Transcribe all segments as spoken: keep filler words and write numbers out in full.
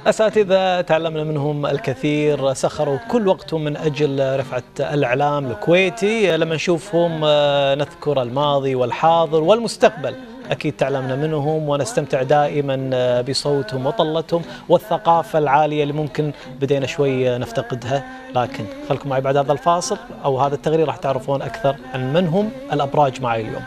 أساتذة تعلمنا منهم الكثير، سخروا كل وقتهم من أجل رفعة الإعلام الكويتي. لما نشوفهم نذكر الماضي والحاضر والمستقبل، أكيد تعلمنا منهم ونستمتع دائما بصوتهم وطلتهم والثقافة العالية اللي ممكن بدينا شوي نفتقدها. لكن خلكم معي بعد هذا الفاصل أو هذا التقرير راح تعرفون أكثر عن من هم الأبراج معي اليوم.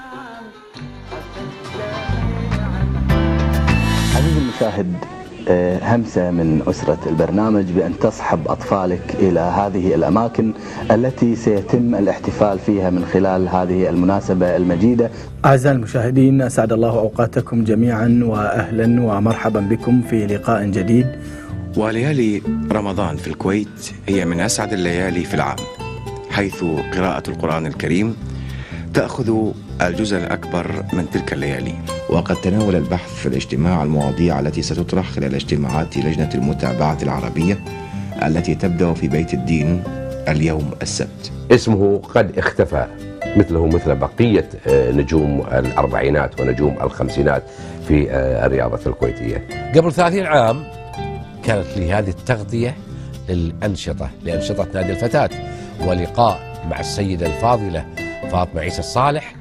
عزيزي المشاهد، همسة من أسرة البرنامج بأن تصحب أطفالك إلى هذه الأماكن التي سيتم الاحتفال فيها من خلال هذه المناسبة المجيدة. أعزائي المشاهدين، أسعد الله أوقاتكم جميعا وأهلا ومرحبا بكم في لقاء جديد. وليالي رمضان في الكويت هي من أسعد الليالي في العام، حيث قراءة القرآن الكريم تأخذ الجزء الأكبر من تلك الليالي. وقد تناول البحث في الاجتماع المواضيع التي ستطرح خلال اجتماعات لجنة المتابعة العربية التي تبدأ في بيت الدين اليوم السبت. اسمه قد اختفى مثله مثل بقية نجوم الأربعينات ونجوم الخمسينات في الرياضة الكويتية. قبل ثلاثين عام كانت لي هذه التغطية للأنشطة لأنشطة نادي الفتاة، ولقاء مع السيدة الفاضلة فاطمة عيسى الصالح.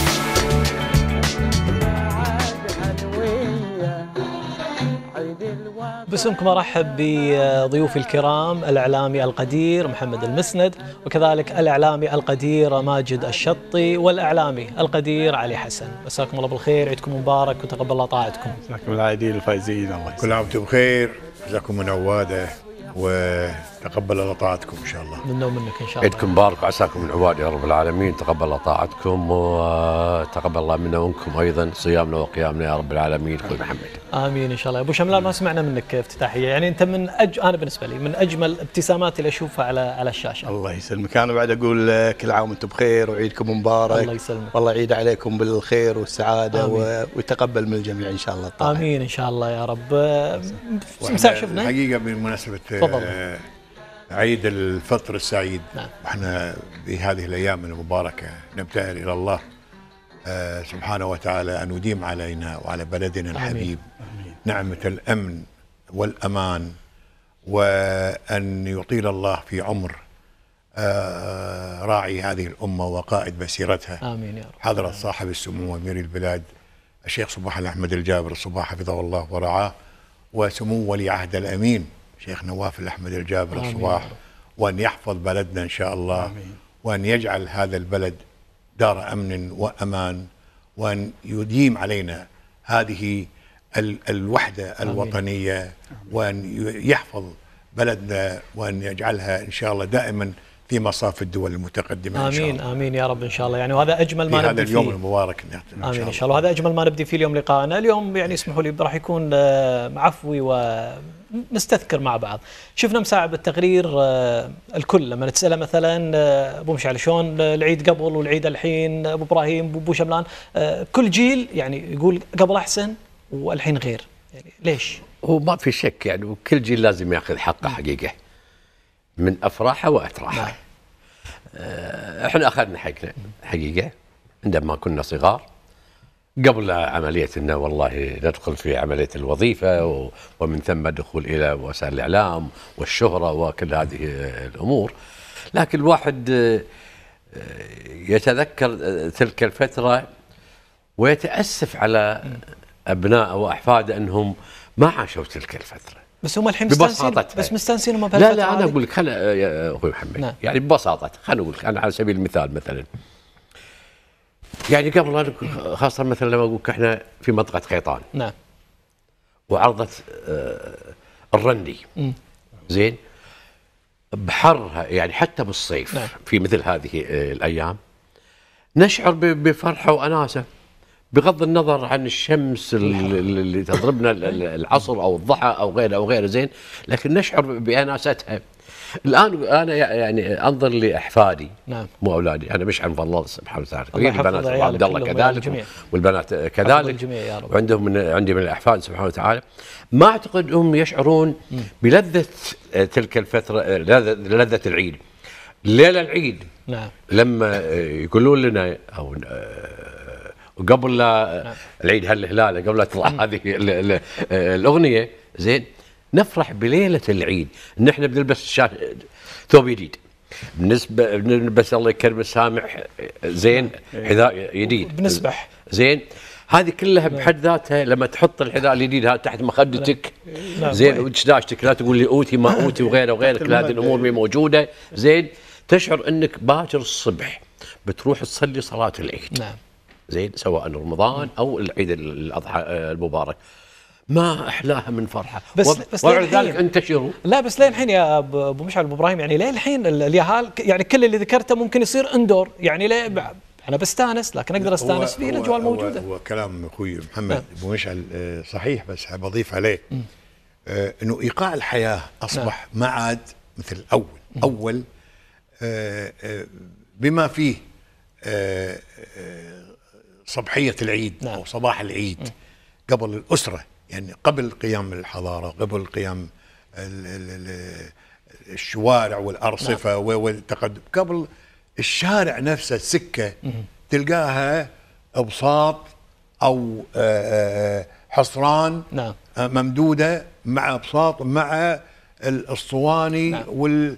باسمكم ارحب بضيوفي الكرام، الاعلامي القدير محمد المسند، وكذلك الاعلامي القدير ماجد الشطي، والاعلامي القدير علي حسن. مساكم الله بالخير، عيدكم مبارك وتقبل الله طاعتكم. مساكم العايدين الفايزين، الله يسلمك. كل عام وانتم بخير، جزاكم من عواده وتقبل الله طاعتكم ان شاء الله. منا ومنك ان شاء الله. عيدكم مبارك وعساكم من عواد يا رب العالمين، تقبل الله طاعتكم وتقبل الله منا ومنكم ايضا صيامنا وقيامنا يا رب العالمين. اخوي محمد. امين ان شاء الله. ابو شملان ما سمعنا منك افتتاحيه، يعني انت من أج... انا بالنسبه لي من اجمل ابتسامات اللي اشوفها على على الشاشه. الله يسلمك. انا بعد اقول كل عام وانتم بخير وعيدكم مبارك. الله يسلمك. والله يعيد عليكم بالخير والسعاده و... ويتقبل من الجميع ان شاء الله الطاعة. امين ان شاء الله يا رب. مساء شفنا حقيقه بمناسبه آه عيد الفطر السعيد. نعم. واحنا بهذه الايام المباركه نبتهل الى الله آه سبحانه وتعالى ان يديم علينا وعلى بلدنا الحبيب آمين. نعمه الامن والامان، وان يطيل الله في عمر آه راعي هذه الامه وقائد مسيرتها. امين يا رب. حضره صاحب السمو امير البلاد الشيخ صباح الأحمد الجابر الصباح حفظه الله ورعاه، وسمو ولي عهد الامين شيخ نواف الأحمد الجابر الصباح، وأن يحفظ بلدنا إن شاء الله. آمين. وأن يجعل هذا البلد دار أمن وأمان، وأن يديم علينا هذه ال الوحدة الوطنية. آمين. وأن يحفظ بلدنا وأن يجعلها إن شاء الله دائما في مصاف الدول المتقدمة. آمين. إن شاء الله. آمين يا رب إن شاء الله. يعني وهذا أجمل ما نبدي فيه هذا اليوم المبارك. إن آمين إن شاء الله. وهذا أجمل ما نبدي فيه اليوم لقاءنا اليوم. يعني اسمحوا لي راح يكون عفوي ونستذكر مع بعض. شفنا مساعة بالتقرير الكل لما نتسأله مثلا أبو مشعل شلون العيد قبل والعيد الحين، أبو إبراهيم أبو شملان، كل جيل يعني يقول قبل أحسن والحين غير. يعني ليش؟ هو ما في شك يعني، وكل جيل لازم ياخذ حقه حقيقة من أفراحه وأتراحه. نعم. احنا اخذنا حقنا حقيقه عندما كنا صغار، قبل عمليه انه والله ندخل في عمليه الوظيفه ومن ثم الدخول الى وسائل الاعلام والشهره وكل هذه الامور. لكن الواحد يتذكر تلك الفتره ويتاسف على ابنائه واحفاده انهم ما عاشوا تلك الفتره. بس هم الحين مستانسين، بس مستانسين هم بهالفتره. لا لا انا اقول لك خل يا اخوي محمد. نعم. يعني ببساطه خليني اقول لك انا على سبيل المثال مثلا، يعني قبل خاصه مثلا لما اقول لك احنا في منطقه خيطان. نعم. وعرضه آه الرندي. م. زين بحرها يعني حتى بالصيف. نعم. في مثل هذه آه الايام نشعر بفرحه واناسه بغض النظر عن الشمس اللي تضربنا العصر او الضحى او غيره او غيره. زين لكن نشعر باناستها. الان انا يعني انظر لاحفادي. نعم. مو اولادي، انا مش عن الله سبحانه وتعالى. البنات عبد الله كذلك والبنات كذلك، وعندهم من عندي من الاحفاد سبحانه وتعالى. ما اعتقد هم يشعرون م. بلذه تلك الفتره، لذه العيد. ليله العيد. نعم. لما يقولون لنا او وقبل لا العيد هالهلال قبل لا تطلع هذه الاغنيه. زين نفرح بليله العيد ان احنا بنلبس شا... ثوب جديد، بالنسبه بنلبس الله يكرم السامح زين حذاء جديد، بنسبح زين. هذه كلها بحد ذاتها لما تحط الحذاء الجديد هذا تحت مخدتك زين ودشداشتك، لا تقول لي اوتي ما اوتي وغيره وغيره، كل هذه الامور مي موجوده زين. تشعر انك باكر الصبح بتروح تصلي صلاه العيد. نعم زين، سواء رمضان او العيد الاضحى المبارك، ما احلاها من فرحه. بس بس وبعد ذلك انتشروا. لا بس لين الحين يا ابو مشعل ابو ابراهيم، يعني لين الحين اليهال يعني كل اللي ذكرته ممكن يصير اندور، يعني ليه انا بستانس لكن اقدر استانس فيه، الاجواء الموجوده. هو كلام اخوي محمد ابو مشعل صحيح، بس بضيف عليه آه انه ايقاع الحياه اصبح ما عاد مثل الاول. اول آه آه بما فيه آه آه صباحيه العيد نعم. او صباح العيد م. قبل الاسره، يعني قبل قيام الحضاره، قبل قيام ال ال ال الشوارع والارصفه نعم. والتقدم، قبل الشارع نفسه السكه م. تلقاها ابساط او حصران نعم. ممدوده مع ابساط مع الاسطواني نعم. وال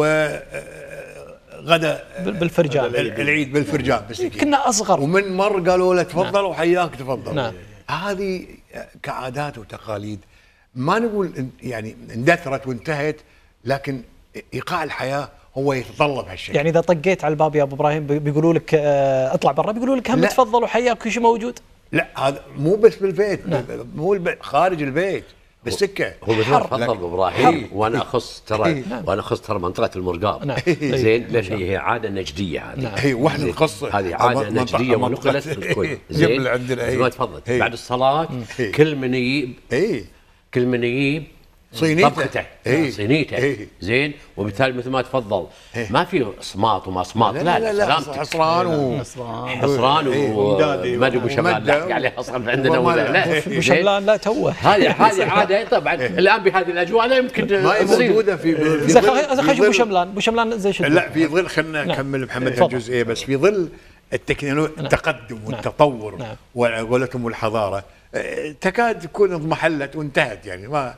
وغدا بالفرجان العيد بالفرجان. بس كنا اصغر ومن مر قالوا له تفضل نعم. وحياك تفضل نعم. هذه كعادات وتقاليد ما نقول يعني اندثرت وانتهت، لكن ايقاع الحياه هو يتطلب هالشيء. يعني اذا طقيت على الباب يا ابو ابراهيم بيقولوا لك اه اطلع برا، بيقولوا لك هم تفضل وحياك كل شيء موجود؟ لا هذا مو بس بالبيت نعم. مو البيت، خارج البيت بالسكه هو مثل تفضل ابو ابراهيم. وانا اخص ترى نعم. وانا اخص ترى منطقه المرقاب نعم. زين ليش هي عاده نجديه هذه نعم. هي واحنا نخص هذه عاده نجديه ونقلت بالكويت زين عندنا ما تفضل هي. بعد الصلاه هي. كل من يجيب كل من يجيب صينيته طبخته ايه صينيته ايه زين، وبالتالي مثل ما تفضل ايه ما في صماط وما صماط لا لا لا, لا حصران وحصران وما ادري ابو شملان لا عليه حصران عندنا ولا لا ابو شملان لا توه. هذه هذه عاده طبعا الان بهذه الاجواء لا يمكن ما موجوده في اذا خش ابو شملان ابو شملان زي شو لا في ظل خلينا نكمل محمد الجزئيه بس في ظل التكنولوجيا التقدم والتطور وقولتهم والحضاره تكاد تكون اضمحلت وانتهت، يعني ما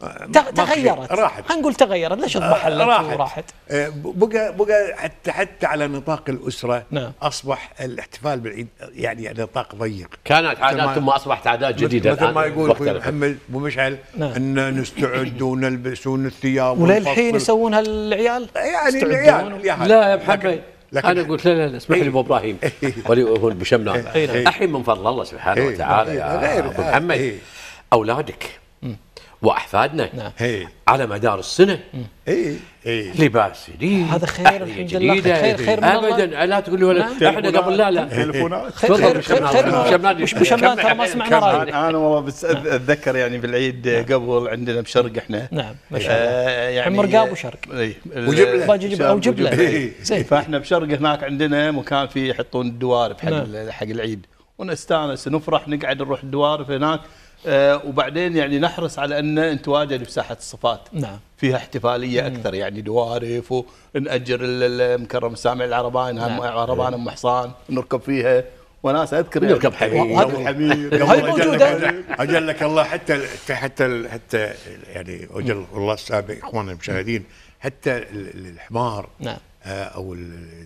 تغيرت راحت، خلينا نقول تغيرت ليش اضمحلت وراحت. بقى بقى حتى حتى على نطاق الاسره نعم. اصبح الاحتفال بالعيد يعني نطاق ضيق. كانت عادات ثم اصبحت عادات جديده مثل ما يقول اخوي محمد ابو مشعل نعم. ان نستعد ونلبس الثياب وللحين يسوونها العيال يعني العيال لا يا محمد انا قلت لا لا لا اسمح لي ابو ابراهيم هو ابو شملان الحين من فضل الله سبحانه وتعالى يا ابو محمد اولادك واحفادنا نعم. على مدار السنه اي اي لباس جديد هذا خير الحمد لله خير خير من الله ابدا لا تقول لي ولا نعم. احنا قبل لا لا تليفونات خير خير خير مش بشملان ترى ما سمعنا رايك. انا والله بس اتذكر يعني بالعيد قبل عندنا بشرق احنا نعم ما شاء الله يعني مرقاب وشرق وجبله باجي او جبله زين. فاحنا بشرق هناك عندنا مكان فيه يحطون الدوارب حق حق العيد ونستانس نفرح نقعد نروح الدوارب هناك. آه وبعدين يعني نحرص على ان نتواجد بساحه الصفات نعم فيها احتفاليه مم. اكثر يعني دوارف ونأجر المكرم السامع العربان نعم. عربان ام حصان نركب فيها وناس اذكر نركب حمير الحمير هاي موجوده اجلك الله حتى حتى حتى يعني اجل الله السابق اخواننا المشاهدين حتى الحمار نعم او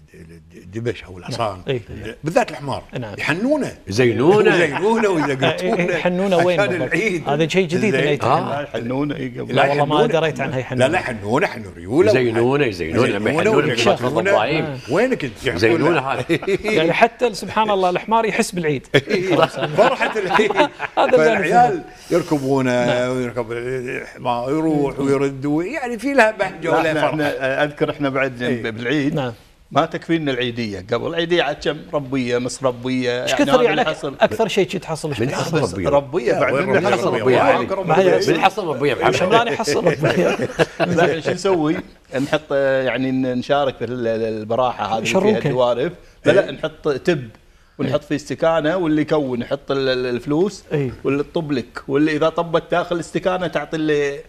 الدبش او الحصان نعم. بالذات الحمار نعم. يحنونه يزينونه يزينونه ويزقطونه يحنونه وين العيد هذا شيء جديد آه. يحنونه قبل لا والله ما دريت عنها يحنونه لا لا حنونه حنوا ريوله يزينونه يزينونه لما يحنونه تفضل ابراهيم وينك انت يزينونه هذا يعني حتى سبحان الله الحمار يحس بالعيد فرحه العيد هذا العيال يركبونه ويركب الحمار يروح ويرد يعني في لها بهجه ولا فرحه. اذكر احنا بعد بالعيد نعم. ما تكفينا العيديه قبل العيديه عاد كم ربيه نص ربيه ايش كثر يعني اكثر شيء تحصل من حصل ربيه ربيه بعد من حصل ربيه من حصل ربيه محمد شملان يحصل ربيه. لا شو نسوي نحط يعني نشارك في البراحه هذه فيها الدوارف فلا نحط تب ونحط فيه استكانه واللي يكون يحط الفلوس واللي تطب لك واللي اذا طبت داخل الاستكانه تعطي اللي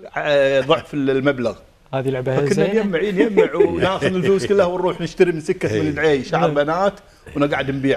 ضعف المبلغ. هذه لعبه زينه كنا نجمع نجمع وناخذ الفلوس كلها ونروح نشتري من سكه من العيش شعر بنات ونقعد نبيعه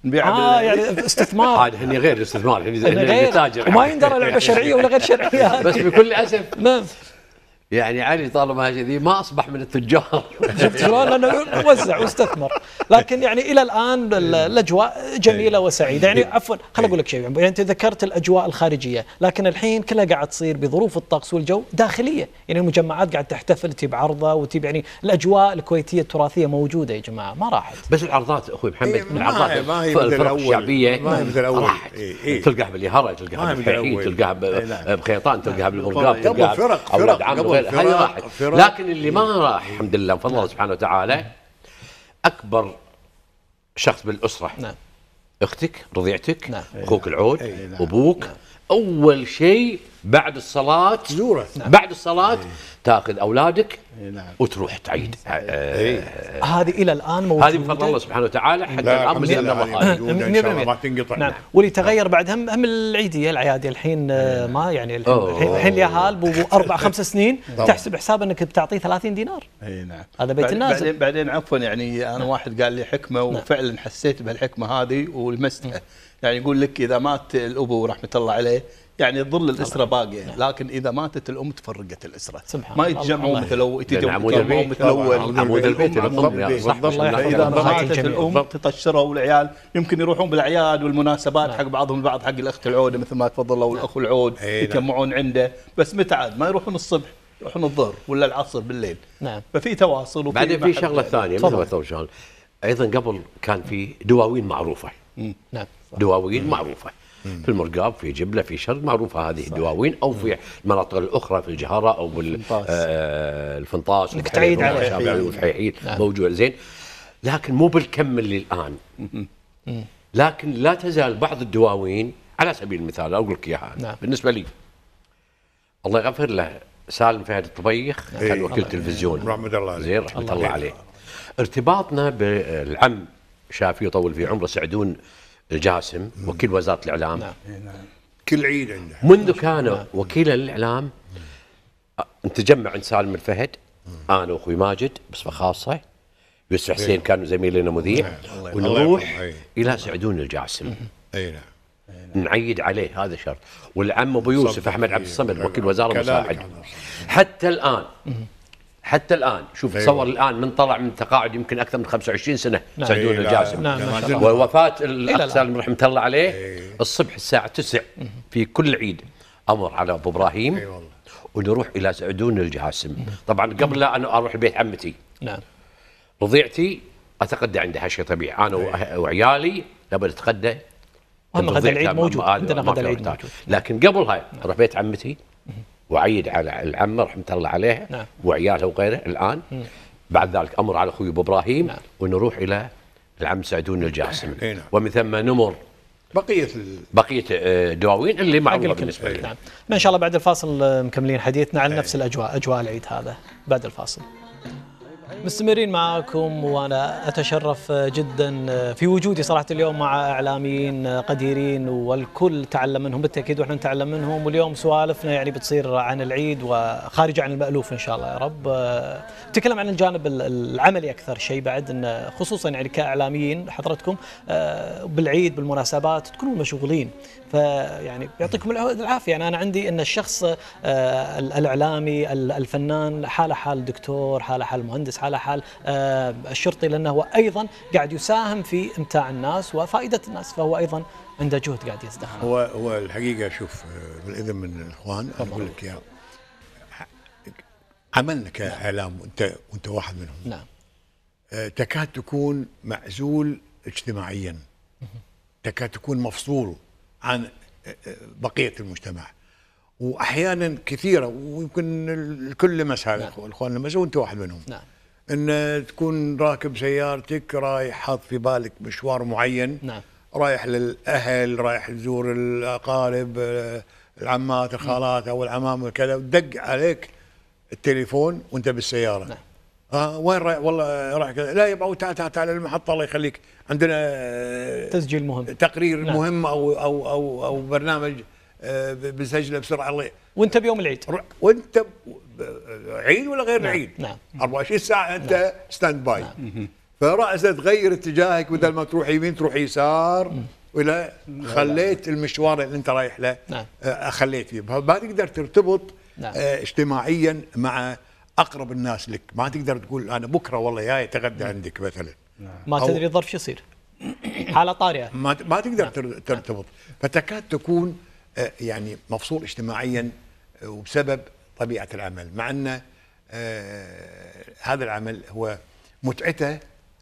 نبيعها اه يعني استثمار. هذا هني غير الاستثمار، هني غير تاجر وما يندرى لعبه شرعيه ولا غير شرعيه. بس بكل اسف نعم يعني علي طالما هذه ما اصبح من التجار. شفت شلون؟ لانه وزع واستثمر. لكن يعني الى الان الاجواء جميله وسعيده. يعني عفوا خليني اقول لك شيء، يعني انت ذكرت الاجواء الخارجيه، لكن الحين كلها قاعد تصير بظروف الطقس والجو داخليه، يعني المجمعات قاعد تحتفل تجيب عرضه وتجيب، يعني الاجواء الكويتيه التراثيه موجوده يا جماعه ما راحت. بس العرضات اخوي محمد، إيه العرضات الفرق الشعبيه راحت. تلقاها باليهرج، تلقاها بالفحيح، تلقاها بخيطان، تلقاها بالمرقاب، تلقاها فرق اولاد عم وغيرها، هذه راحت. لكن اللي ما راح الحمد لله بفضل الله سبحانه وتعالى اكبر شخص بالاسره، نعم اختك رضيعتك، نعم اخوك العود، أي نعم. ابوك، نعم. اول شيء بعد الصلاه زوره، نعم. بعد الصلاه تاخذ اولادك نعم. وتروح تعيد. هذه الى الان موجوده، هذه بفضل الله سبحانه وتعالى حتى الان مستمره ما تنقطع. نعم. واللي تغير بعد هم هم العيديه العيادي الحين ما يعني الحين الحين اليهال بو اربع خمس سنين تحسب حساب انك بتعطيه ثلاثين دينار. اي نعم. هذا بيت الناس. بعدين بعدين عفوا يعني انا واحد قال لي حكمه وفعلا حسيت بهالحكمه هذه ولمستها. يعني يقول لك اذا مات الابو رحمه الله عليه يعني تظل الاسره باقيه، لكن اذا ماتت الام تفرقت الاسره، ما يتجمعوا مثل اول، يتجمعوا مثل اول، عمود البيت اذا ماتت الام تطشروا والعيال يمكن يروحون بالاعياد والمناسبات حق بعضهم البعض، حق الاخت العوده مثل ما تفضلوا والاخ العود يتجمعون عنده، بس متى عاد ما يروحون الصبح، يروحون الظهر ولا العصر بالليل. نعم. ففي تواصل. وفي بعدين في شغله ثانيه مثل ما تقول، ايضا قبل كان في دواوين معروفه. نعم. دواوين معروفه في المرقاب، في جبله، في شرق، معروفه هذه الدواوين، او في المناطق الاخرى في الجهره او بالفنطاس تعيد عليه والفحيحيل موجود زين، لكن مو بالكم اللي الان. لكن لا تزال بعض الدواوين، على سبيل المثال اقول لك اياها، نعم. بالنسبه لي الله يغفر له سالم فهد الطبيخ كان وكيل تلفزيون رحمه الله زين رحمه الله عليه. ارتباطنا بالعم شافي يطول في عمره سعدون الجاسم وكيل وزاره الاعلام، نعم. كل عيد عنده منذ كان وكيلا للاعلام نتجمع عند سالم الفهد انا واخوي ماجد بصفه خاصه، يوسف حسين كان زميلنا مذيع، ونروح الى سعدون الجاسم. اي نعم. نعيد عليه، هذا شرط. والعم ابو يوسف احمد عبد الصمد وكيل وزاره مساعد. حتى الان حتى الان شوف تصور الان من طلع من تقاعد يمكن اكثر من خمسة وعشرين سنه نعم. سعدون الجاسم. نعم. نعم. ووفاه الاخ سالم رحمه الله عليه ايه. الصبح الساعه تسعة في كل عيد امر على ابو ابراهيم ايه ونروح الى سعدون الجاسم. طبعا قبل لا انا اروح لبيت عمتي، نعم، رضيعتي اتغدى عندها، شيء طبيعي، انا ايه. وعيالي نبي نتغدى. اهم غدا العيد موجود عندنا، غدا العيد موجود. لكن قبل هاي اروح بيت عمتي وعيد على العمه رحمه الله عليها، نعم، وعيالها وغيره. الان مم. بعد ذلك امر على اخوي ابو ابراهيم، نعم، ونروح الى العم سعدون الجاسم، نعم، ومن ثم نمر بقيه بقيه دواوين اللي معروفه بالنسبه لنا. نعم. ان شاء الله بعد الفاصل مكملين حديثنا عن نفس الاجواء، اجواء العيد هذا بعد الفاصل. مستمرين معكم وانا اتشرف جدا في وجودي صراحه اليوم مع اعلاميين قديرين والكل تعلم منهم بالتاكيد واحنا نتعلم منهم، واليوم سوالفنا يعني بتصير عن العيد وخارج عن المألوف ان شاء الله يا رب. نتكلم عن الجانب العملي اكثر شيء بعد، ان خصوصا يعني كاعلاميين حضرتكم بالعيد بالمناسبات تكونوا مشغولين، فيعني يعطيكم العافيه. يعني انا عندي ان الشخص الاعلامي الفنان حاله حال دكتور، حاله حال مهندس، حاله حال الشرطي، لانه هو ايضا قاعد يساهم في امتاع الناس وفائده الناس، فهو ايضا عنده جهد قاعد يزدهر. هو هو الحقيقه شوف بالاذن من الاخوان اقول لك يا عملنا كاعلام وانت وانت واحد منهم، نعم، تكاد تكون معزول اجتماعيا، تكاد تكون مفصول عن بقيه المجتمع، واحيانا كثيره ويمكن الكل لمس هذا، نعم، الاخوان لمسوا وانت واحد منهم، نعم، ان تكون راكب سيارتك رايح حاط في بالك مشوار معين، نعم، رايح للاهل، رايح تزور الاقارب، العمات الخالات او العمام وكذا، ودق عليك التليفون وانت بالسياره، نعم، اه وين رايح؟ والله رايح كذا، لا يبقى تعال تعال تعال المحطه الله يخليك، عندنا تسجيل مهم، تقرير، نعم، مهم او او او او برنامج بنسجله بسرعه الله، وانت بيوم العيد، وانت عيد ولا غير، نعم، عيد، نعم، أربعة وعشرين ساعه انت، نعم، ستاند باي، نعم. فرأس تغير اتجاهك، بدل ما تروح يمين تروح يسار، ولا خليت المشوار اللي انت رايح له نعم. خليت فيه. ما تقدر ترتبط نعم. اجتماعيا مع اقرب الناس لك. ما تقدر تقول انا بكره والله جاي اتغدى عندك مثلا، ما تدري الظرف شو يصير، حاله طارئه ما ما تقدر ترتبط. فتكاد تكون يعني مفصول اجتماعيا، وبسبب طبيعه العمل، مع ان هذا العمل هو متعته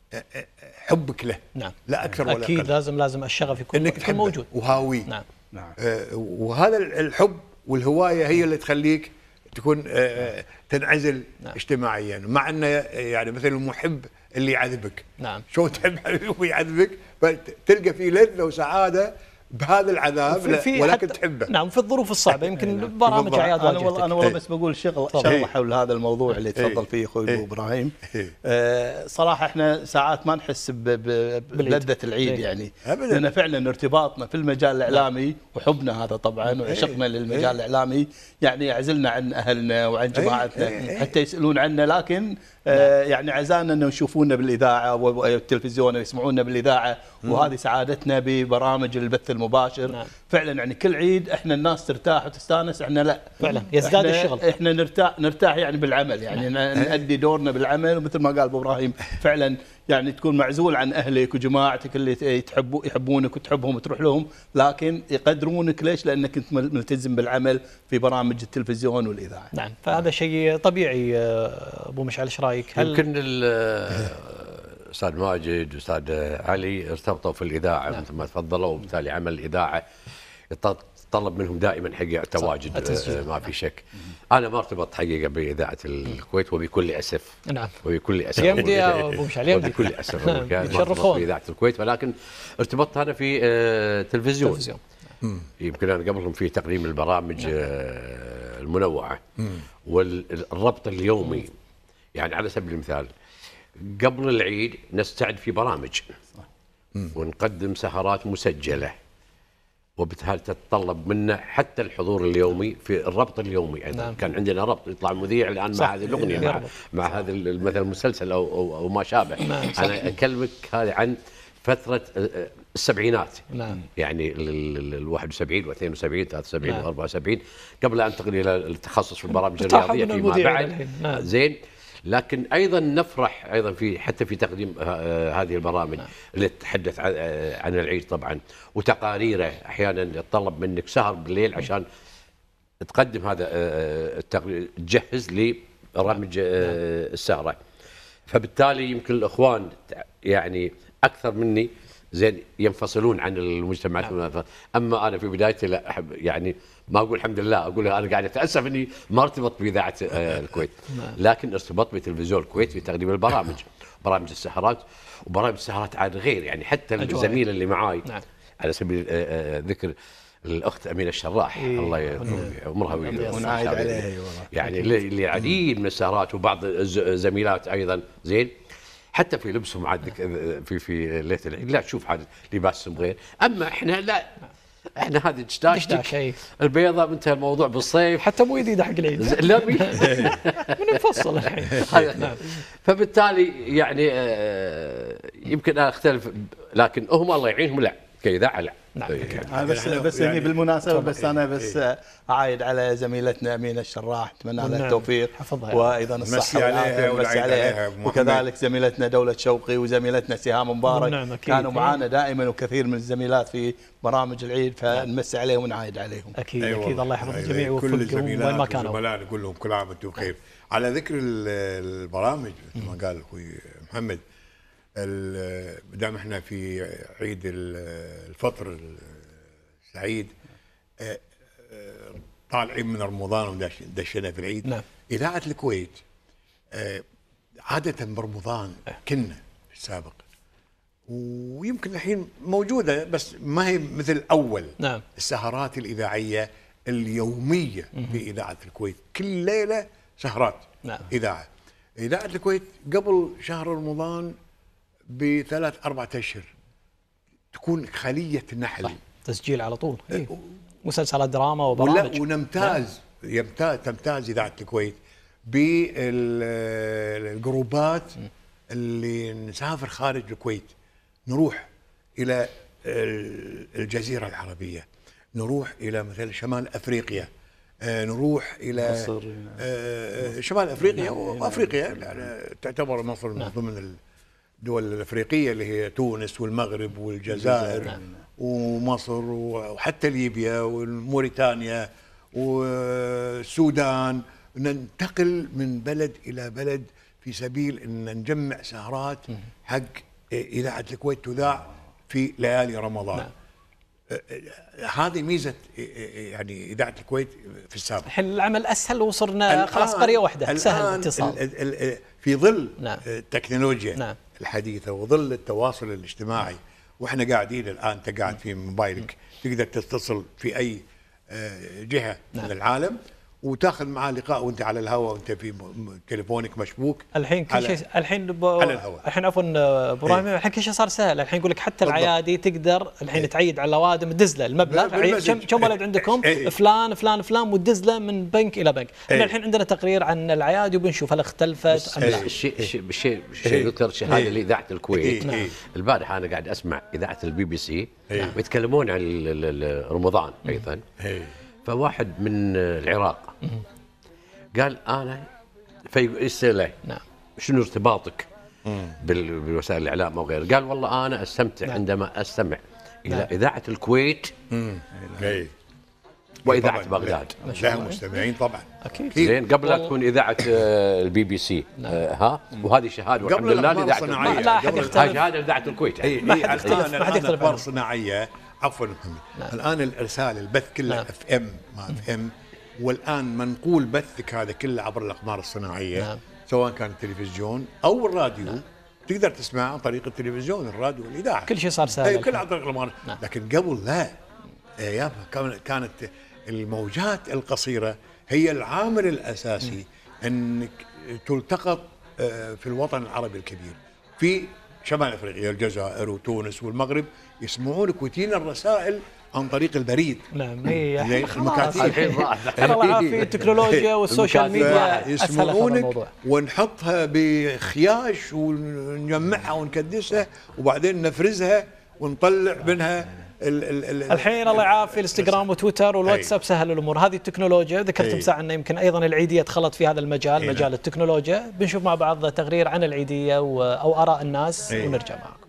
حبك له. نعم. لا اكثر ولا اقل. اكيد لازم لازم الشغف يكون انك تكون موجود وهاوي. نعم. نعم. آه وهذا الحب والهوايه هي اللي تخليك تكون آه تنعزل نعم. اجتماعيا، مع انه يعني مثل المحب اللي يعذبك. نعم. شو تحب حبيبي ويعذبك، فتلقى فيه لذه وسعاده بهذا العذاب، ولكن تحبه. نعم، في الظروف الصعبه يمكن برامج اعياد انا والله انا والله بس بقول شغله شغله حول هذا الموضوع اللي تفضل فيه اخوي ابو ابراهيم. آه صراحه احنا ساعات ما نحس بلذه العيد يعني، لان فعلا ارتباطنا في المجال الاعلامي وحبنا هذا طبعا وعشقنا للمجال الاعلامي يعني يعزلنا عن اهلنا وعن جماعتنا حتى يسالون عنا، لكن آه يعني عزانا انه يشوفونا بالاذاعه والتلفزيون ويسمعونا بالاذاعه، وهذه سعادتنا ببرامج البث المباشر. نعم. فعلا يعني كل عيد احنا الناس ترتاح وتستانس، احنا لا فعلا يزداد احنا الشغل، احنا نرتاح نرتاح يعني بالعمل، يعني نؤدي دورنا بالعمل، ومثل ما قال ابو ابراهيم فعلا يعني تكون معزول عن اهلك وجماعتك اللي تحبوا يحبونك وتحبهم وتروح لهم، لكن يقدرونك ليش؟ لانك انت ملتزم بالعمل في برامج التلفزيون والاذاعه. نعم، فهذا شيء طبيعي. ابو مشعل ايش رايك؟ هل يمكن استاذ ماجد واستاذ علي ارتبطوا في الاذاعه نعم. مثل ما تفضلوا، وبالتالي عمل الاذاعه يتطلب منهم دائما حقيقه تواجد، ما في شك. انا ما ارتبطت حقيقه باذاعه الكويت، وبكل اسف نعم وبكل اسف يمدي يا ابو مشعل وبكل اسف ما ارتبطت في اذاعه الكويت، ولكن ارتبطت انا في تلفزيون. تلفزيون يمكن انا قبلهم في تقديم البرامج نعم. المنوعه والربط اليومي. يعني على سبيل المثال قبل العيد نستعد في برامج ونقدم سهرات مسجله، وبالتالي تتطلب منا حتى الحضور اليومي في الربط اليومي ايضا. نعم. كان عندنا ربط يطلع المذيع الان مع هذه الاغنيه مع, مع هذا مثلا المسلسل او او, أو ما شابه. نعم. انا اكلمك هذه عن فتره السبعينات. نعم. يعني ال واحد وسبعين واثنين وسبعين وثلاثة وسبعين نعم. وأربعة وسبعين قبل ان انتقل الى التخصص في البرامج الرياضيه فيما بعد. نعم. زين. لكن ايضا نفرح ايضا في حتى في تقديم هذه البرامج نعم. اللي تتحدث عن العيد طبعا، وتقاريره احيانا يتطلب منك سهر بالليل عشان تقدم هذا التقرير، تجهز لبرامج السهره. فبالتالي يمكن الاخوان يعني اكثر مني زين ينفصلون عن المجتمعات. نعم. اما انا في بدايتي لا احب يعني ما اقول الحمد لله، اقول انا قاعد اتاسف اني ما ارتبط باذاعه الكويت، لكن ارتبط بتلفزيون الكويت في تقديم البرامج، برامج السهرات وبرامج السهرات عاد غير. يعني حتى الزميله اللي معاي نعم. على سبيل ذكر الاخت امينه الشراح إيه الله يطول عمرها ونعايد عليها يعني اللي عديد من السهرات، وبعض الزميلات ايضا زين حتى في لبسهم عاد في في ليله العيد لا تشوف عاد لباسهم غير. اما احنا لا، احنا هذه دشداشتك البيضة منتهى الموضوع بالصيف، حتى مو جديد حق العيد لا من نفصل الحين. فبالتالي يعني يمكن اختلف، لكن هم الله يعينهم لا كإذاعة لا. نعم. يعني بس بس يعني بالمناسبه بس انا بس اعايد على زميلتنا امينه الشراح، اتمنى لها التوفيق وايضا الصحه والعافيه ونمسي عليها، وكذلك زميلتنا دوله شوقي وزميلتنا سهام مبارك كانوا معنا دائما، وكثير من الزميلات في برامج العيد، فنمسي عليهم ونعايد عليهم. اكيد اكيد الله يحفظ الجميع ويوفقهم وين ما كانوا. الزملاء نقول لهم كل عام وانتم بخير. على ذكر البرامج مثل ما قال اخوي محمد، دام احنا في عيد الفطر السعيد طالعين من رمضان ودشنا في العيد. نعم. إذاعة الكويت عادة برمضان كنا في السابق، ويمكن الحين موجودة بس ما هي مثل أول. نعم. السهرات الإذاعية اليومية في إذاعة الكويت كل ليلة سهرات. نعم. إذاعة إذاعة الكويت قبل شهر رمضان بثلاث أربعة أشهر تكون خلية نحل. صح. تسجيل على طول. إيه؟ مسلسلات دراما وبرامج. ونمتاز يمتاز تمتاز إذاعة الكويت بالجروبات اللي نسافر خارج الكويت، نروح الى الجزيره العربيه، نروح الى مثلا شمال افريقيا، نروح الى مصر. شمال افريقيا وافريقيا تعتبر مصر من ضمن الدول الافريقيه اللي هي تونس والمغرب والجزائر ومصر وحتى ليبيا وموريتانيا والسودان. ننتقل من بلد الى بلد في سبيل ان نجمع سهرات حق اذاعه الكويت تذاع في ليالي رمضان. نعم. هذه ميزه يعني اذاعه الكويت في السابق. الحين العمل اسهل وصرنا خلاص قريه واحده، سهل الاتصال في ظل نعم. التكنولوجيا نعم. الحديثه وظل التواصل الاجتماعي. واحنا قاعدين الان، انت قاعد في موبايلك تقدر تتصل في اي جهه نعم. من العالم وتاخذ معاه لقاء وانت على الهواء وانت في تليفونك مشبوك. الحين كل شيء الحين ب... على الهواء. الحين عفوا ابو ابراهيم الحين كل شيء صار سهل. الحين يقول لك حتى بالضبط. العيادي تقدر الحين تعيد على الاوادم تدز له المبلغ كم كم ولد عندكم ايه. فلان فلان فلان وتدز له من بنك الى بنك. احنا ايه. الحين عندنا تقرير عن العيادي وبنشوف هل اختلفت ام لا. الشيء الشيء الشيء ذكر شهاده ايه. لاذاعه الكويت. ايه. البارحه انا قاعد اسمع اذاعه البي بي سي ايه. ويتكلمون عن رمضان ايضا. ايه. فواحد من العراق قال انا فيسأله نعم شنو ارتباطك بالوسائل الاعلام او غيره؟ قال والله انا استمتع نعم. عندما استمع الى نعم. اذاعه الكويت اي واذاعه بغداد. لها مستمعين طبعا اكيد زين قبل لا تكون اذاعه البي بي سي نعم. ها وهذه شهاده والحمد لله لاذاعه الكويت. لا احد يختلف. شهاده اذاعه الكويت. اي ما حد يختلف. ما حد يختلف. صناعيه عفوا نعم. الان الارسال البث كله نعم. اف ام ما اف ام، والآن منقول بثك هذا كله عبر الأقمار الصناعية نعم. سواء كان التلفزيون أو الراديو نعم. تقدر تسمع عن طريق التلفزيون الراديو والإذاعة، كل شيء صار سهل كل عن طريق الأقمار نعم. لكن قبل لا يا كانت الموجات القصيرة هي العامل الأساسي م. أنك تلتقط في الوطن العربي الكبير في شمال أفريقيا الجزائر وتونس والمغرب يسمعونك وتينا الرسائل عن طريق البريد. نعم هي المكاتيب الحين راح الله العافيه التكنولوجيا والسوشيال ميديا يسمعونك ونحطها بخياش ونجمعها ونكدسها وبعدين نفرزها ونطلع منها ال ال ال الحين الله يعافي الانستغرام وتويتر والواتساب سهل الامور. هذه التكنولوجيا ذكرت مساء انه يمكن ايضا العيديه دخلت في هذا المجال مجال نعم. التكنولوجيا. بنشوف مع بعض تقرير عن العيديه او اراء الناس أي. ونرجع معكم.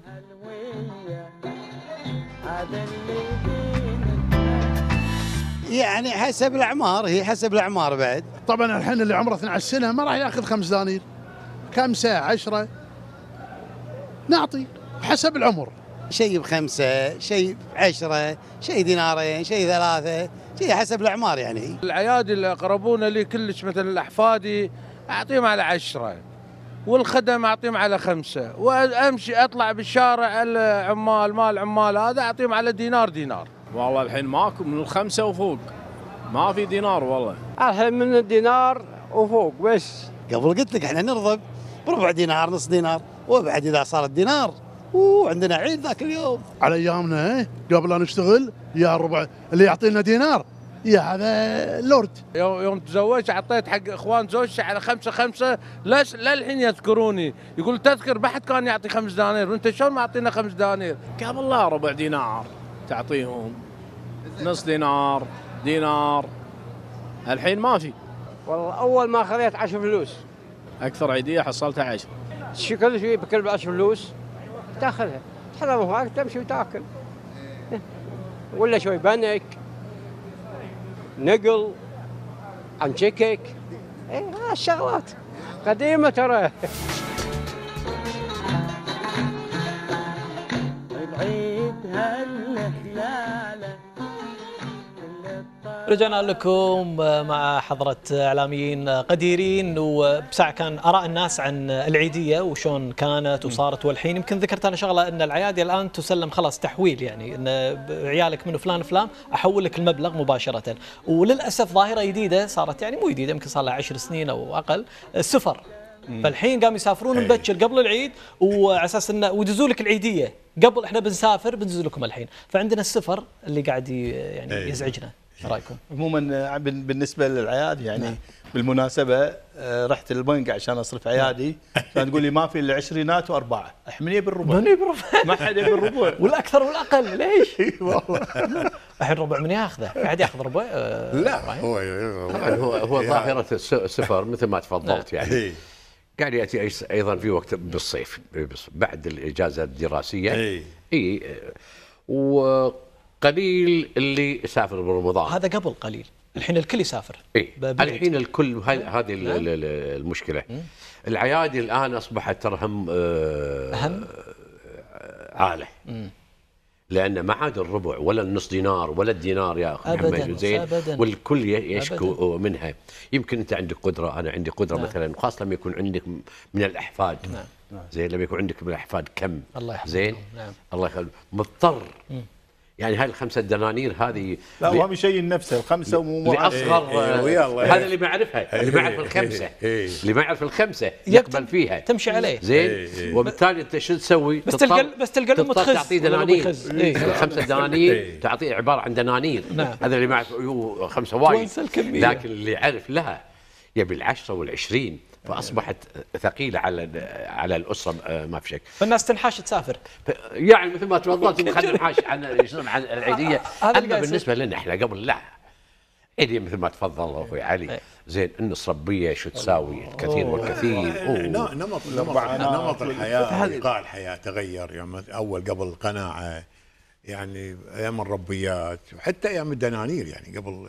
يعني حسب الاعمار، هي حسب الاعمار بعد. طبعا الحين اللي عمره اثني عشر سنه ما راح ياخذ خمس دنانير، كم ساعه عشرة نعطي حسب العمر. شيء بخمسه، شيء بعشره، شيء دينارين، شيء ثلاثه، شيء حسب الاعمار يعني. العيادي اللي اقربونا لي كلش مثلا الاحفادي اعطيهم على عشره، والخدم اعطيهم على خمسه، وامشي اطلع بالشارع العمال مال العمال هذا اعطيهم على دينار دينار. والله الحين ماكو من الخمسه وفوق، ما في دينار والله. الحين من الدينار وفوق بس. قبل قلت لك احنا نرضى بربع دينار نص دينار، وبعد اذا صارت دينار وعندنا عيد ذاك اليوم. على ايامنا ايه قبل لا نشتغل يا ربع اللي يعطينا دينار يا هذا لورد. يوم يوم تزوجت اعطيت حق اخوان زوجتي على خمسه خمسه، ليش للحين يذكروني يقول تذكر ما حد كان يعطي خمس دنانير وانت شلون ما اعطينا خمس دنانير؟ قبل لا ربع دينار تعطيهم، نص دينار دينار، الحين ما في. والله اول ما خذيت عشر فلوس اكثر عيديه حصلتها عشر. شو كل شيء بكل بعشر فلوس تاخذها تحضر هناك تمشي وتاكل، ولا شوي بنك نقل عن شكك. ايه هالشغلات قديمه ترى. رجعنا لكم مع حضرة إعلاميين قديرين، وبساعة كان آراء الناس عن العيدية وشون كانت وصارت والحين. يمكن ذكرت أنا شغلة أن العيادي الآن تسلم خلاص تحويل، يعني أن عيالك منه فلان فلان أحول لك المبلغ مباشرة. وللأسف ظاهرة جديدة صارت، يعني مو جديدة يمكن صار لها عشر سنين أو أقل، السفر. فالحين قام يسافرون مبكر قبل العيد وعلى اساس انه ويدزوا لك العيديه قبل، احنا بنسافر بندز لكم الحين. فعندنا السفر اللي قاعد يعني يزعجنا. رايكم؟ عموما بالنسبه للعياد يعني نعم. بالمناسبه رحت البنك عشان اصرف عيادي، كان تقول لي ما في الا عشرينات واربعه، من يبي الربع؟ من يبي الربع؟ ما حد يبي الربع والاكثر والاقل ليش؟ والله الحين ربع من ياخذه؟ قاعد ياخذ ربع؟ لا هو هو هو ظاهره السفر مثل ما تفضلت يعني قاعد ياتي ايضا في وقت بالصيف بعد الاجازه الدراسيه. اي وقليل اللي يسافر برمضان. هذا قبل قليل، الحين الكل يسافر. اي الحين الكل، هذه المشكله. العيادي الان اصبحت ترهم اهم عاله، لان ما عاد الربع ولا النص دينار ولا الدينار يا اخي محمد زين، والكل يشكو أبداً. منها. يمكن انت عندك قدره، انا عندي قدره نعم. مثلا، وخاصه لما يكون عندك من الاحفاد نعم. زين، لما يكون عندك من الاحفاد كم الله زين نعم. الله يخليك مضطر م. يعني هاي الخمسة دنانير هذه لا هو بيشين نفسه الخمسة ومو لأصغر إيه إيه هذا اللي ما يعرفها، اللي ما يعرف الخمسة اللي ما يعرف الخمسة يقبل فيها تمشي عليه زين إيه وبالتالي أنت شو تسوي؟ بس تلقى بس تلقى الأم تخز تعطيه دنانير الخمسة دنانير تعطيه عبارة عن دنانير نعم. هذا اللي ما يعرف خمسة وايد، لكن اللي يعرف لها يبي العشرة والعشرين، فاصبحت ثقيله على على الاسره ما في شك. فالناس تنحاش تسافر يعني مثل ما تفضلت خلينا ننحاش عن عن العيديه. اما بالنسبه لنا احنا قبل لا عيديه مثل ما تفضل اخوي علي زين، النص ربيه شو تساوي الكثير والكثير. نمط نمط نمط الحياه ايقاع الحياه تغير. يعني اول قبل القناعه يعني ايام الربيات وحتى ايام الدنانير يعني قبل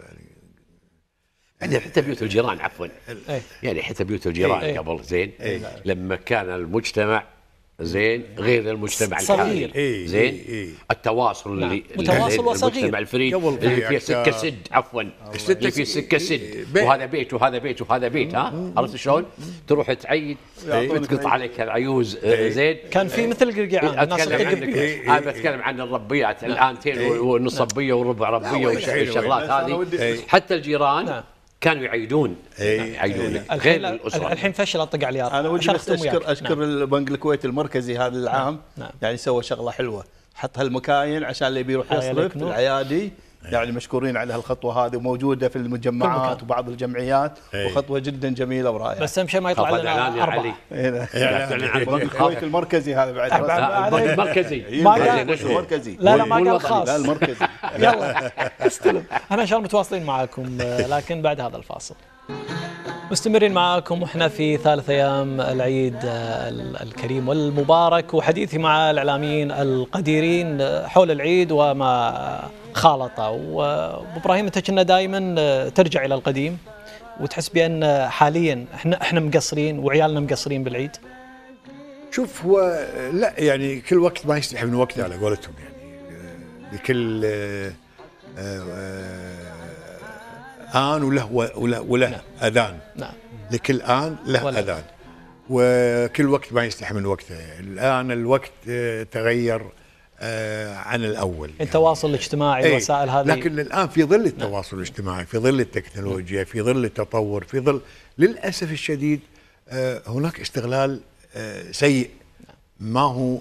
يعني حتى بيوت الجيران عفوا يعني حتى بيوت الجيران قبل زين لما كان المجتمع زين غير المجتمع الحالي زين التواصل اللي متواصل وصغير المجتمع الفريد اللي فيه سكه سد عفوا اللي فيه سكه سد وهذا بيت وهذا بيت وهذا بيت ها عرفت شلون؟ تروح تعيد تقطع عليك العيوز زين. كان في مثل القرقعان الناس انا بتكلم عن الربيات الانتين والنص ربيه وربع ربيه والشغلات هذه. حتى الجيران كانوا يعيدون يعيدون غير الاسره. الحين فشل الطق على اليار. انا ودي بس اشكر اشكر نعم. البنك الكويتي المركزي هذا العام نعم. يعني سوى شغله حلوه، حط هالمكاين عشان اللي بيروح يصرف العيادي يعني مشكورين على هالخطوه هذه، وموجوده في المجمعات وبعض المركزي، وخطوه جدا جميله ورائعه. بس اهم شيء ما يطلع لنا اربعه. البنك الكويتي المركزي هذا بعد البنك المركزي المركزي لا لا ما قال خاص لا المركزي. يلا استلم. احنا ان شاء الله متواصلين معاكم لكن بعد هذا الفاصل مستمرين معاكم واحنا في ثالث ايام العيد الكريم والمبارك، وحديثي مع الاعلاميين القديرين حول العيد وما خالطه. وابراهيم انت كنا دائما ترجع الى القديم وتحس بان حاليا احنا احنا مقصرين وعيالنا مقصرين بالعيد. شوف هو لا يعني كل وقت ما يستحي من وقته على قولتهم، يعني لكل آن وله وله, وله نعم. أذان نعم. لكل آن له ولا. أذان وكل وقت ما يستحي من وقته. الآن الوقت تغير عن الأول، التواصل يعني الاجتماعي الوسائل هذه، لكن الآن في ظل التواصل نعم. الاجتماعي، في ظل التكنولوجيا، في ظل التطور، في ظل للأسف الشديد هناك استغلال سيء. ما هو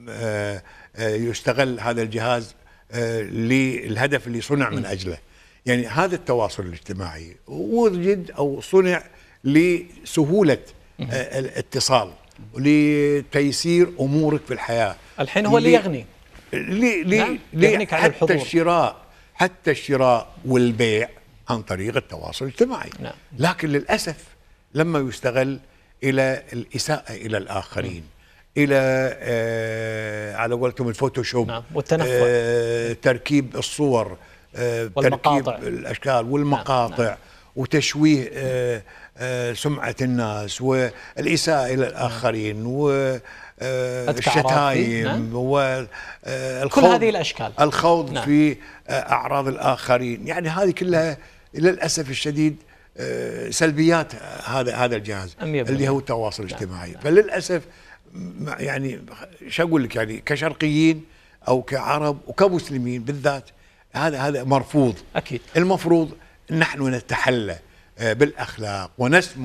يستغل هذا الجهاز للهدف اللي صنع من أجله. يعني هذا التواصل الاجتماعي وجد أو صنع لسهولة الاتصال ولتيسير أمورك في الحياة. الحين هو اللي يغني لي لي لي حتى الشراء حتى الشراء والبيع عن طريق التواصل الاجتماعي نعم. لكن للأسف لما يستغل إلى الإساءة إلى الآخرين، إلى آه على قولتهم الفوتوشوب نعم. والتنفع آه تركيب الصور آه تركيب الأشكال والمقاطع نعم. وتشويه آه آه سمعة الناس والإساءة إلى الآخرين والشتايم نعم. والخوض كل هذه الأشكال الخوض نعم. في أعراض الآخرين. يعني هذه كلها للأسف الشديد سلبيات هذا هذا الجهاز اللي هو التواصل الاجتماعي. فللأسف يعني شو أقول لك، يعني كشرقيين أو كعرب وكمسلمين بالذات هذا هذا مرفوض. أكيد المفروض نحن نتحلى بالأخلاق ونسمو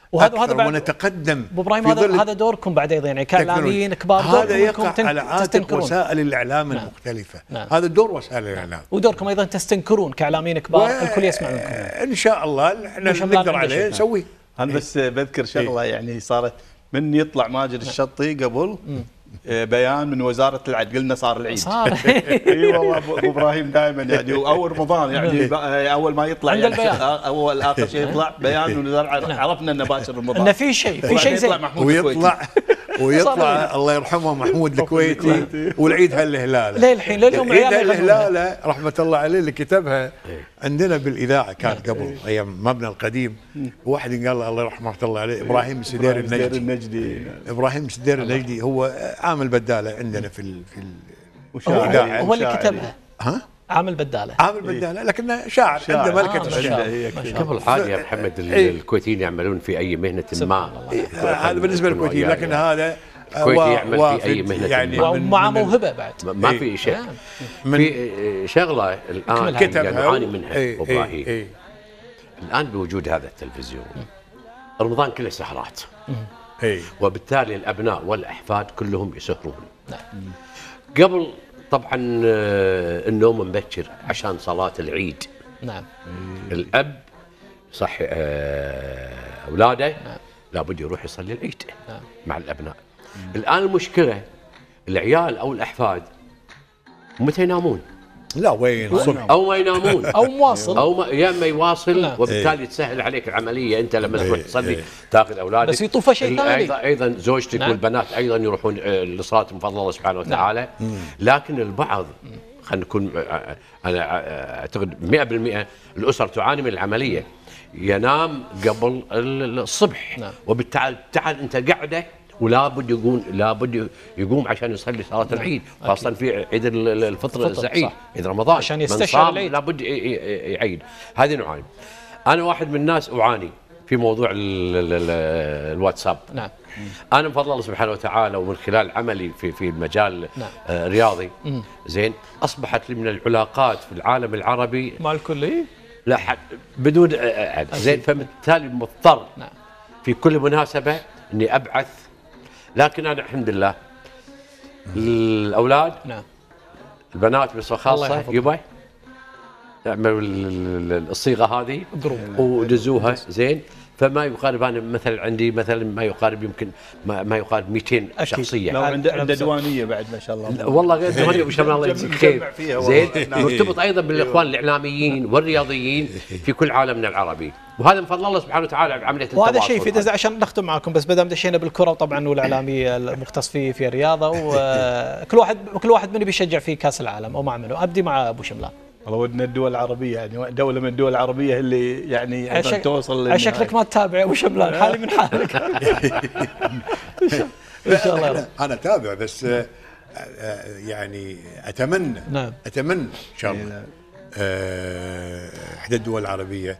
وهذا هذا بعد ونتقدم ابو ابراهيم، هذا هذا دوركم بعد ايضا يعني كاعلاميين كبار. هذا يقع على عاتق وسائل الاعلام نعم. المختلفه نعم. هذا دور وسائل الاعلام، ودوركم ايضا تستنكرون كاعلاميين كبار و... الكل يسمع منكم ان شاء الله احنا نقدر عليه نسويه. انا بس بذكر شغله يعني صارت من يطلع ماجد الشطي قبل بيان من وزاره العدل، قلنا صار العيد. صار اي والله ابو ابراهيم دائما يعني اول رمضان يعني اول ما يطلع يعني اول اخر شيء يطلع بيان من وزاره العدل، عرفنا انه باشر رمضان، انه في شيء في شيء زين. ويطلع ويطلع الله يرحمه محمود الكويتي والعيد هالهلاله للحين لليوم عيد هالهلاله رحمه الله عليه اللي كتبها عندنا بالاذاعه كان قبل ايام مبنى القديم. واحد قال الله يرحمه رحمه الله عليه ابراهيم السدير النجدي. ابراهيم السدير النجدي هو عامل بداله عندنا في ال في الاذاعه، هو اللي كتبها. ها عامل بداله عامل بداله لكنه شاعر عنده ملكه الشعر. قبل حاجه يا محمد الكويتيين يعملون في اي مهنه ما، هذا بالنسبه للكويتيين، لكن هذا الكويتي يعمل في اي مهنه يعني ومع موهبه بعد ما في شيء. في شغله الان نعاني منها ابو ابراهيم الان بوجود هذا التلفزيون. رمضان كله سهرات، وبالتالي الابناء والاحفاد كلهم يسهرون. قبل طبعا النوم مبكر عشان صلاه العيد. نعم. الاب صح اولاده نعم. لابد يروح يصلي العيد نعم. مع الابناء. مم. الان المشكله العيال او الاحفاد متى ينامون؟ لا وين الصبح او ما ينامون او مواصل او ما يا اما يواصل لا. وبالتالي ايه. تسهل عليك العمليه. انت لما تروح تصلي ايه. تاخذ اولادك بس يطوف شيء ثاني. ايضا ايضا زوجتك نعم. والبنات ايضا يروحون لصلاه من فضل الله سبحانه وتعالى. نعم. لكن البعض خلينا نكون انا اعتقد مئة بالمئة الاسر تعاني من العمليه، ينام قبل الصبح نعم. وبالتالي تعال انت قاعده ولا بد يقوم لا بد يقوم عشان يصلي صلاه العيد، خاصه في عيد الفطر السعيد عيد رمضان عشان يستشعر العيد لا بد يعيد. هذه نوعين. انا واحد من الناس اعاني في موضوع ال ال الواتساب. نعم. انا بفضل الله سبحانه وتعالى ومن خلال عملي في في المجال نعم. الرياضي مم. زين اصبحت لي من العلاقات في العالم العربي مع الكلي لا حد بدون زين، فبالتالي مضطر نعم. في كل مناسبه اني ابعث. لكن انا الحمد لله الاولاد نعم. البنات بصفه خاصه يبا يعملوا الصيغه هذه ودزوها زين، فما يقارب انا مثلا عندي مثلا ما يقارب يمكن ما, ما يقارب مئتين شخصيه. لو عنده عنده ديوانيه بعد ما شاء الله. والله غير ديوانيه ما شاء الله الله يجزيك خير زين. مرتبط ايضا بالاخوان الاعلاميين والرياضيين في كل عالمنا العربي، وهذا من فضل الله سبحانه وتعالى بعمليه التواصل. وهذا شيء في دز عشان نختم معكم بس بدل دشينا بالكره وطبعا والاعلامي المختص في في الرياضه وكل واحد كل واحد مني بيشجع في كاس العالم او مع منه. ابدي مع ابو شملان. والله ودنا الدول العربيه يعني دوله من الدول العربيه اللي يعني عشان توصل. شكلك ما تتابع ابو شملان حالي من حالك. ان شاء الله انا اتابع بس يعني اتمنى نعم. اتمنى ان شاء الله احدى الدول العربيه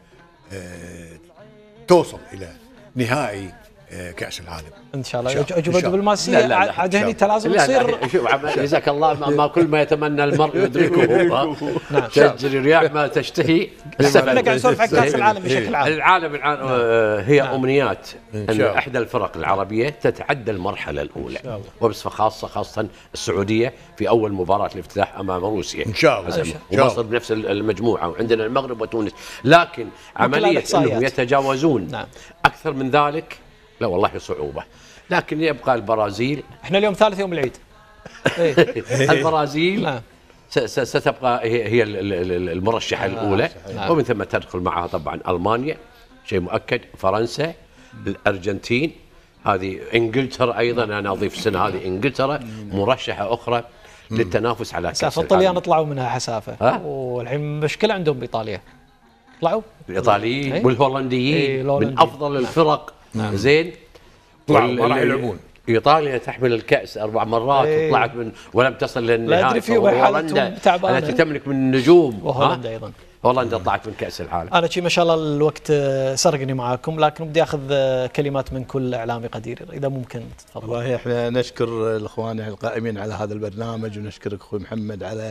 توصل الى نهائي كأس العالم ان شاء الله. اجوبه دبلوماسيه عاد هني تلازم يصير. شوف جزاك الله ما كل ما يتمنى المرء يدركه. تجري الرياح ما تشتهي. احنا قاعد نسولف عن كاس العالم بشكل عام. العالم الان هي امنيات ان احدى الفرق العربيه تتعدى المرحله الاولى وبصفه خاصه خاصه السعوديه في اول مباراه الافتتاح امام روسيا ان شاء الله، ومصر بنفس المجموعه، وعندنا المغرب وتونس. لكن عمليه انهم يتجاوزون اكثر من ذلك لا والله صعوبة. لكن يبقى البرازيل. احنا اليوم ثالث يوم العيد. البرازيل نعم. ستبقى هي المرشحة الأولى نعم. ومن ثم تدخل معها طبعا ألمانيا شيء مؤكد، فرنسا، الأرجنتين، هذه إنجلترا أيضا. أنا أضيف السنة هذه إنجلترا مرشحة أخرى للتنافس على كأس العالم. الطليان طلعوا منها حسافة والحين مشكلة عندهم بإيطاليا. طلعوا الإيطاليين والهولنديين من أفضل الفرق نعم. زين طلعوا راح يلعبون. ايطاليا تحمل الكاس اربع مرات ايه. وطلعت من ولم تصل للنهائي. هولندا التي تملك من النجوم وهولندا ايضا. هولندا طلعت من كاس العالم. انا شي ما شاء الله الوقت سرقني معاكم، لكن بدي اخذ كلمات من كل اعلامي قدير اذا ممكن تتفضل. والله احنا نشكر الاخوان القائمين على هذا البرنامج ونشكرك اخوي محمد على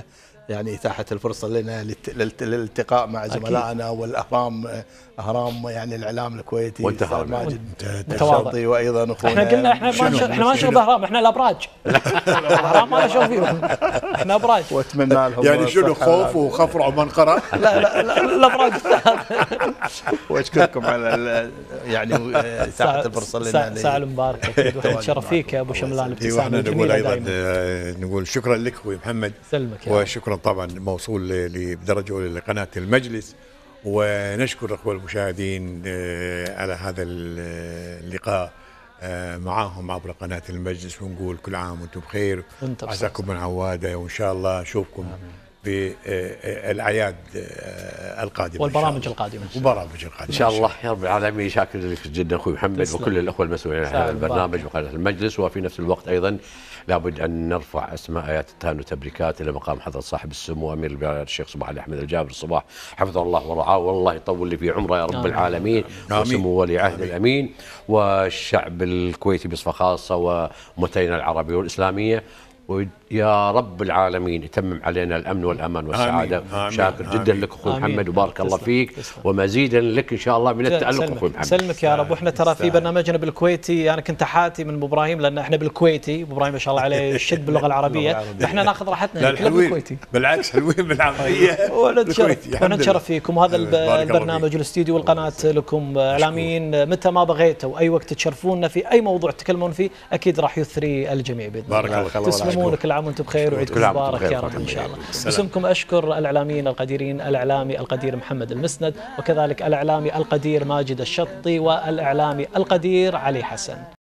يعني اتاحه الفرصه لنا للالتقاء مع زملائنا والاهرام اهرام يعني الاعلام الكويتي وانت ماجد الشرطي وايضا اخونا. احنا قلنا احنا ما احنا ما نشوف اهرام، احنا الابراج. الاهرام ما نشوف فيهم، احنا ابراج. واتمنى لهم يعني شنو خوف وخفر عمان قرا؟ لا لا لا الابراج. واشكركم على يعني اتاحه الفرصه لنا. ساعه المباركه اكيد، واحنا نتشرف فيك يا ابو شملان. ابتسامه جميله ايضا نقول شكرا لك اخوي محمد. سلمك. وشكرا طبعا موصول بدرجه اولى لقناه المجلس، ونشكر اخوة المشاهدين على هذا اللقاء معاهم عبر قناه المجلس، ونقول كل عام وانتم بخير، عساكم من عواده، وان شاء الله اشوفكم في الاعياد القادمه والبرامج القادمه وبرامج القادمه ان شاء الله يا رب العالمين. شاكر لك جدا اخوي محمد وكل الاخوه المسؤولين عن هذا البرنامج وقناه المجلس. وفي نفس الوقت ايضا لابد ان نرفع اسماء ايات التهاني والتبريكات الى مقام حضره صاحب السمو امير البلاد الشيخ صباح علي احمد الجابر الصباح، حفظه الله ورعاه، والله يطول لي في عمره يا رب آمين. العالمين. وسمو ولي عهد الامين والشعب الكويتي بصفه خاصه وامتينا العربيه والاسلاميه، ويا رب العالمين يتمم علينا الامن والامان والسعاده. آمين. آمين. شاكر آمين. جدا لك اخوي محمد، وبارك الله فيك تسلم. ومزيدا لك ان شاء الله من التالق اخوي محمد. سلمك يا رب. واحنا ترى في برنامجنا بالكويتي انا يعني كنت حاتي من ابو ابراهيم، لان احنا بالكويتي ابو ابراهيم ما شاء الله عليه يشد باللغه العربيه، فاحنا ناخذ راحتنا بالكويتي. بالعكس حلوين بالعربيه. واحنا نتشرف فيكم. هذا البرنامج والاستديو والقناه لكم اعلاميين، متى ما بغيتوا اي وقت تشرفونا في اي موضوع تتكلمون فيه اكيد راح يثري الجميع باذن الله. بارك الله. تسلمون، كل عام وانتم بخير وعيدكم مبارك يا رب ان شاء الله. باسمكم اشكر الاعلاميين القديرين، الاعلامي القدير محمد المسند، وكذلك الاعلامي القدير ماجد الشطي، والاعلامي القدير علي حسن.